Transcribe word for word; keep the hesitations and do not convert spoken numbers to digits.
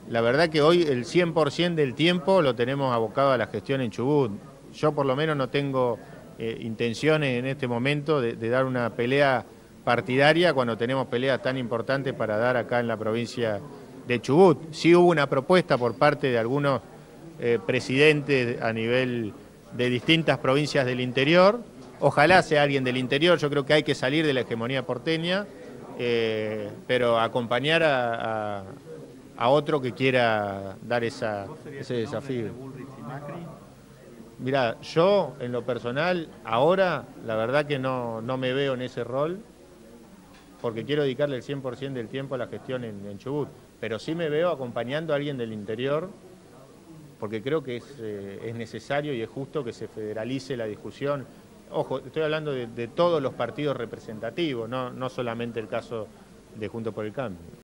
La verdad que hoy el cien por ciento del tiempo lo tenemos abocado a la gestión en Chubut. Yo por lo menos no tengo eh, intenciones en este momento de, de dar una pelea partidaria cuando tenemos peleas tan importantes para dar acá en la provincia de Chubut. Sí hubo una propuesta por parte de algunos eh, presidentes a nivel de distintas provincias del interior. Ojalá sea alguien del interior, yo creo que hay que salir de la hegemonía porteña, eh, pero acompañar a, a a otro que quiera dar esa, ese desafío. Mirá, yo en lo personal, ahora, la verdad que no, no me veo en ese rol, porque quiero dedicarle el cien por ciento del tiempo a la gestión en, en Chubut, pero sí me veo acompañando a alguien del interior, porque creo que es, eh, es necesario y es justo que se federalice la discusión. Ojo, estoy hablando de, de todos los partidos representativos, no, no solamente el caso de Juntos por el Cambio.